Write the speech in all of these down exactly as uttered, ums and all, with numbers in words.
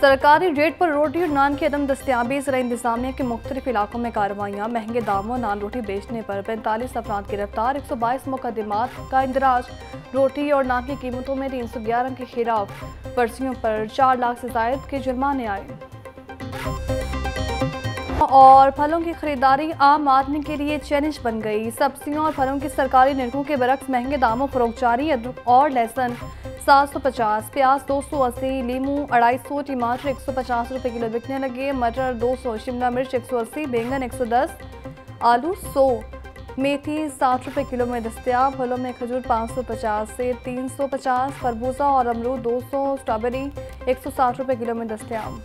सरकारी रेट पर रोटी और नान की अदम दस्तियाबी। ज़रा इंतजामिया के मुख्तलिफ इलाकों में कार्रवाइयाँ। महंगे दामों नान रोटी बेचने पर पैंतालीस अफराद गिरफ्तार। एक सौ बाईस मुकदमात का इंदराज। रोटी और नान की कीमतों में तीन सौ ग्यारह के खिलाफ पर्चियों पर चार लाख से जायद के जुर्माने आए। और फलों की खरीदारी आम आदमी के लिए चैलेंज बन गई। सब्जियों और फलों की सरकारी निरखों के बरक्स महंगे दामों फरोख्त जारी। और लहसुन सात सौ पचास, प्याज दो सौ अस्सी, लीमू अढ़ाई सौ, टमाटर एक सौ पचास रुपये किलो बिकने लगे। मटर दो सौ, शिमला मिर्च एक सौ अस्सी, बैंगन एक सौ दस, आलू सौ, मेथी साठ रुपये किलो में दस्तियाब। फलों में खजूर पाँच सौ पचास से तीन सौ पचास, खरबूजा और अमरूद दो सौ, स्ट्रॉबेरी एक सौ साठ रुपये किलो में दस्तियाब।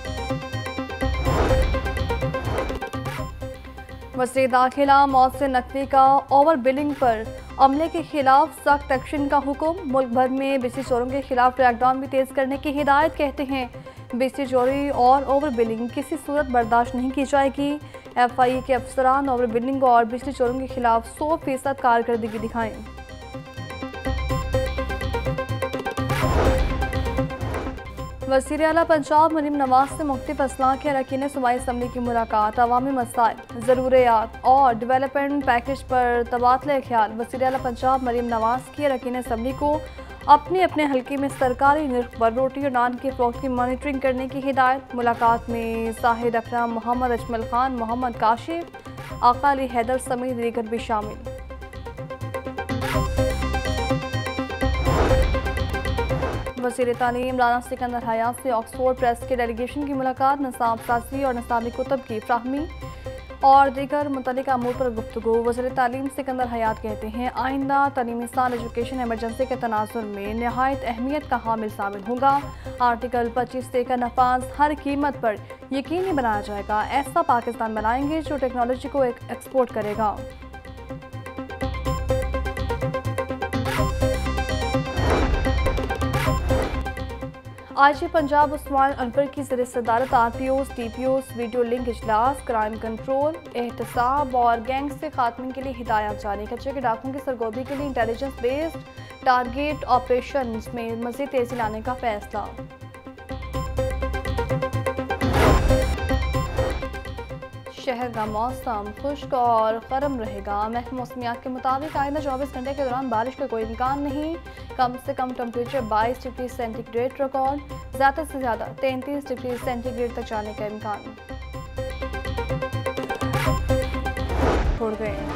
वज़ीर दाखिला मौत से नकदी का ओवर बिलिंग पर अमले के खिलाफ सख्त एक्शन का हुक्म। मुल्क भर में बिजली चोरों के खिलाफ क्रैकडाउन भी तेज करने की हिदायत। कहते हैं बिजली चोरी और ओवर बिलिंग किसी सूरत बर्दाश्त नहीं की जाएगी। एफ आई ए के अफसरान ओवर बिलिंग और बिजली चोरों के खिलाफ सौ फीसद कारकर्दगी दिखाएं। वज़ीर आला पंजाब मरीम नवाज से मुख्तलिफ असलाह के अरकान सूबाई असम्बली की मुलाकात। अवामी मसाइल, ज़रूरियात और डेवलपमेंट पैकेज पर तबादला ख्याल। वज़ीर आला पंजाब मरीम नवाज की अरकान असम्बली को अपने अपने हल्के में सरकारी निर्ख पर रोटी और नान के फरोख्त की मॉनिटरिंग करने की हिदायत। मुलाकात में साहिद अकरम, मोहम्मद अजमल खान, मोहम्मद काशिफ, आका अली हैदर समेत दीगर भी शामिल। वज़ीर तालीम राना सिकंदर हयात से ऑक्सफोर्ड प्रेस के डेलीगेशन की मुलाकात। निसाब साजी और निसाबी कुतुब की फ्राहमी और दीगर मुतल्लिका अमूर पर गुफ्तगू। वज़ीर तालीम सिकंदर हयात कहते हैं आइंदा तालीमी साल एजुकेशन एमरजेंसी के तनाजुर में नहायत अहमियत का हामिल शामिल होगा। आर्टिकल पच्चीस ए का नफाज हर कीमत पर यकीनी बनाया जाएगा। ऐसा पाकिस्तान बनाएंगे जो टेक्नोलॉजी को एक्सपोर्ट करेगा। आज पंजाब उस्मान अनवर की ज़रिए सदारत R P Os, T P Os video link इजलास, क्राइम कंट्रोल, एहतसाब और गैंग से खात्मे के लिए हिदायत जारी। कच्चे के डाकुओं की सरगोबी के लिए इंटेलिजेंस बेस्ड टारगेट ऑपरेशन में मज़ीद तेज़ी लाने का फैसला। शहर का मौसम खुश्क और गर्म रहेगा। महकमा मौसमियात के मुताबिक आइंदा चौबीस घंटे के दौरान बारिश का कोई इम्कान नहीं। कम से कम टेम्परेचर बाईस डिग्री सेंटीग्रेड रिकॉर्ड, ज़्यादा से ज़्यादा तैंतीस डिग्री सेंटीग्रेड तक जाने का इम्कान। छोड़ गए।